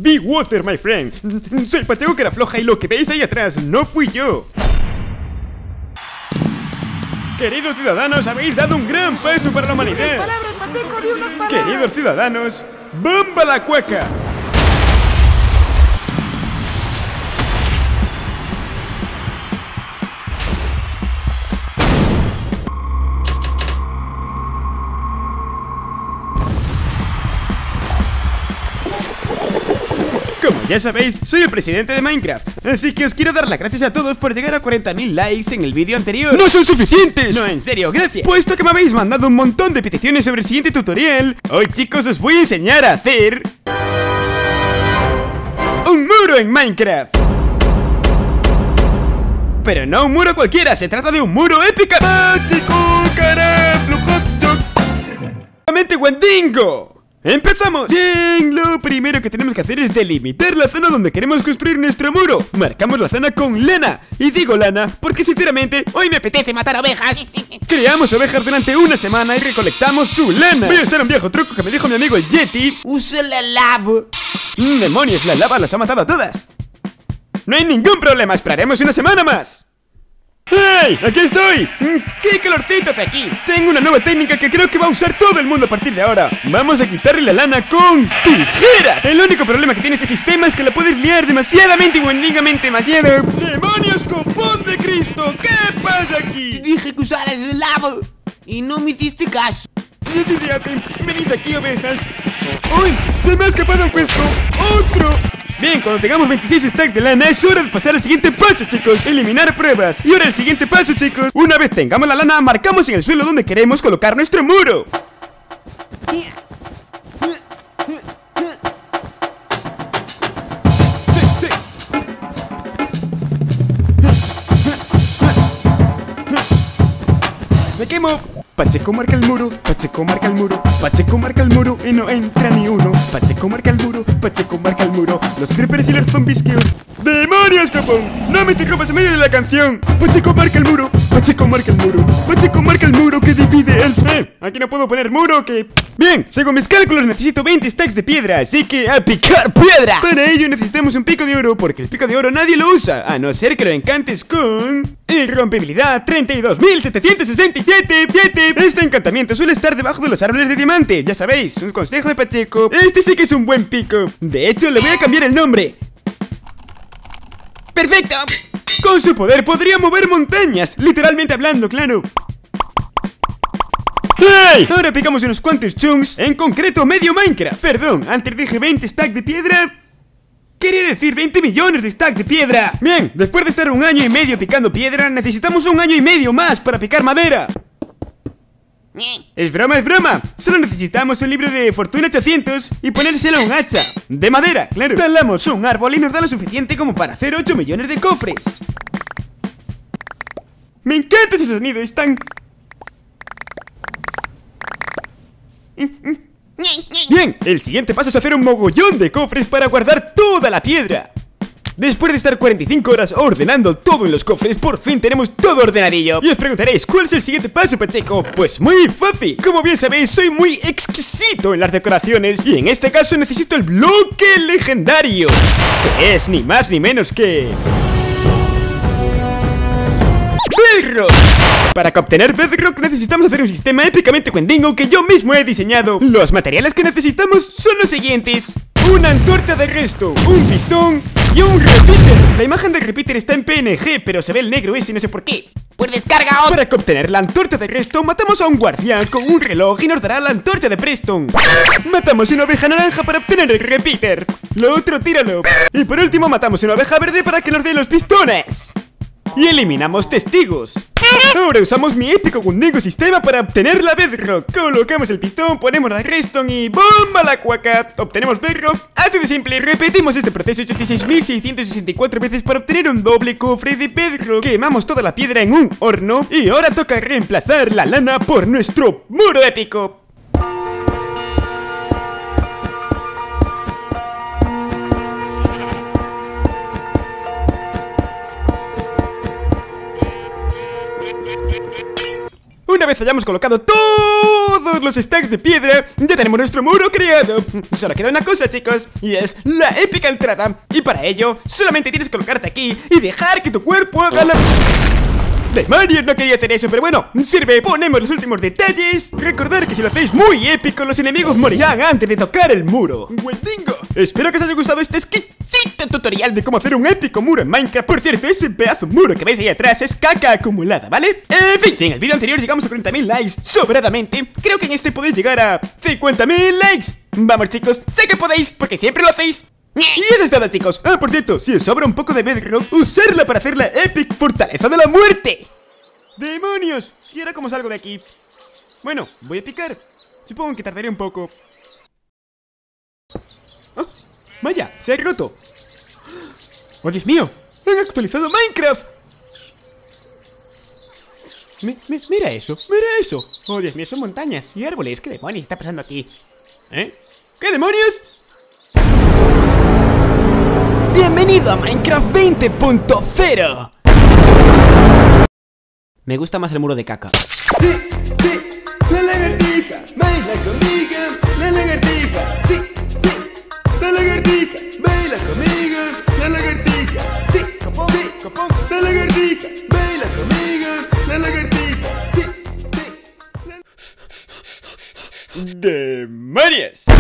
Be water, my friend. Soy Pacheco Carafloja y lo que veis ahí atrás no fui yo. Queridos ciudadanos, habéis dado un gran paso para la humanidad. Queridos ciudadanos, ¡bomba la cueca! Como ya sabéis, soy el presidente de Minecraft, así que os quiero dar las gracias a todos por llegar a 40.000 likes en el vídeo anterior. ¡No son suficientes! No, en serio, gracias. Puesto que me habéis mandado un montón de peticiones sobre el siguiente tutorial, hoy chicos os voy a enseñar a hacer un muro en Minecraft. Pero no un muro cualquiera, se trata de un muro épico. ¡Pacheco Carafloja! ¡Wendigo! ¡Empezamos! Bien, lo primero que tenemos que hacer es delimitar la zona donde queremos construir nuestro muro. Marcamos la zona con lana. Y digo lana porque sinceramente hoy me apetece matar ovejas. Creamos ovejas durante una semana y recolectamos su lana. Voy a usar un viejo truco que me dijo mi amigo el Yeti. Usa la lava. Demonios, la lava las ha matado a todas. No hay ningún problema, esperaremos una semana más. ¡Hey! ¡Aquí estoy! ¡Qué calorcito hace aquí! Tengo una nueva técnica que creo que va a usar todo el mundo a partir de ahora. Vamos a quitarle la lana con tijeras. El único problema que tiene este sistema es que la puedes liar demasiadamente y wendigamente demasiado. ¡Demonios, copón de Cristo! ¿Qué pasa aquí? Te dije que usaras el lava y no me hiciste caso. Venid aquí, ovejas. ¡Uy! ¡Se me ha escapado un puesto! ¡Otro! Bien, cuando tengamos 26 stacks de lana es hora de pasar al siguiente paso, chicos. Eliminar pruebas. Y ahora el siguiente paso, chicos. Una vez tengamos la lana, marcamos en el suelo donde queremos colocar nuestro muro. Sí. Me quemo. Pacheco marca el muro, Pacheco marca el muro, Pacheco marca el muro y no entra ni uno. Pacheco marca el muro, Pacheco marca el muro. Los creepers y los zombies que... ¡Demonios, capón! ¡No me interrumpas en medio de la canción! Pacheco marca el muro, Pacheco marca el muro, Pacheco marca el muro que divide el C. Aquí no puedo poner muro que... Bien, según mis cálculos necesito 20 stacks de piedra, así que ¡a picar piedra! Para ello necesitamos un pico de oro, porque el pico de oro nadie lo usa, a no ser que lo encantes con... Irrompibilidad 32.767. Este encantamiento suele estar debajo de los árboles de diamante. Ya sabéis, un consejo de Pacheco. Este sí que es un buen pico. De hecho, le voy a cambiar el nombre. ¡Perfecto! Con su poder podría mover montañas, literalmente hablando, claro. ¡Hey! Ahora picamos unos cuantos chunks, en concreto medio Minecraft. Perdón, antes dije 20 stacks de piedra. Quería decir 20 millones de stacks de piedra. Bien, después de estar un año y medio picando piedra, necesitamos un año y medio más para picar madera. Es broma, es broma. Solo necesitamos un libro de Fortuna 800 y ponérselo a un hacha. De madera, claro. Talamos un árbol y nos da lo suficiente como para hacer 8 millones de cofres. Me encanta ese sonido, es tan... Bien, el siguiente paso es hacer un mogollón de cofres para guardar toda la piedra. Después de estar 45 horas ordenando todo en los cofres, por fin tenemos todo ordenadillo. Y os preguntaréis, ¿cuál es el siguiente paso, Pacheco? Pues muy fácil. Como bien sabéis, soy muy exquisito en las decoraciones y en este caso necesito el bloque legendario, que es ni más ni menos que... ¡Bedrock! Para obtener Bedrock necesitamos hacer un sistema épicamente wendigo que yo mismo he diseñado. Los materiales que necesitamos son los siguientes: una antorcha de redstone, un pistón y un repeater. La imagen del repeater está en PNG, pero se ve el negro ese, no sé por qué. Pues descarga otro. Para obtener la antorcha de redstone matamos a un guardián con un reloj y nos dará la antorcha de Preston. Matamos una oveja naranja para obtener el repeater. Lo otro tíralo. Y por último matamos una oveja verde para que nos dé los pistones. Y eliminamos testigos. Ahora usamos mi épico wendigo sistema para obtener la Bedrock. Colocamos el pistón, ponemos la redstone y ¡bomba la cuaca! Obtenemos Bedrock. Así de simple, repetimos este proceso 86.664 veces para obtener un doble cofre de Bedrock. Quemamos toda la piedra en un horno y ahora toca reemplazar la lana por nuestro muro épico. una vez hayamos colocado todos los stacks de piedra, ya tenemos nuestro muro creado. Solo queda una cosa, chicos, y es la épica entrada. Y para ello, solamente tienes que colocarte aquí y dejar que tu cuerpo haga la... ¡Demonios! No quería hacer eso, pero bueno, sirve. Ponemos los últimos detalles. Recordar que si lo hacéis muy épico, los enemigos morirán antes de tocar el muro. ¡Buendingo! Espero que os haya gustado este exquisito tutorial de cómo hacer un épico muro en Minecraft. Por cierto, ese pedazo muro que veis ahí atrás es caca acumulada, ¿vale? En fin, si en el vídeo anterior llegamos a 40.000 likes sobradamente, creo que en este podéis llegar a 50.000 likes. Vamos, chicos, sé que podéis, porque siempre lo hacéis. Y eso es todo, chicos. Ah, por cierto, si os sobra un poco de bedrock, usarla para hacer la epic fortaleza de la muerte. ¡Demonios! ¿Y ahora cómo salgo de aquí? Bueno, voy a picar. Supongo que tardaré un poco. ¡Oh! ¡Vaya! ¡Se ha roto! ¡Oh, Dios mío! ¡Han actualizado Minecraft! Mira eso, mira eso. ¡Oh, Dios mío! Son montañas y árboles. ¿Qué demonios está pasando aquí? ¿Eh? ¿Qué demonios? ¡Bienvenido a Minecraft 20.0! Me gusta más el muro de caca. Sí, la lagartija, baila conmigo, la lagartija, sí, la lagartija, baila conmigo, la lagartija, sí, copón, la lagartija, baila conmigo, la lagartija, sí. ¡Demonios!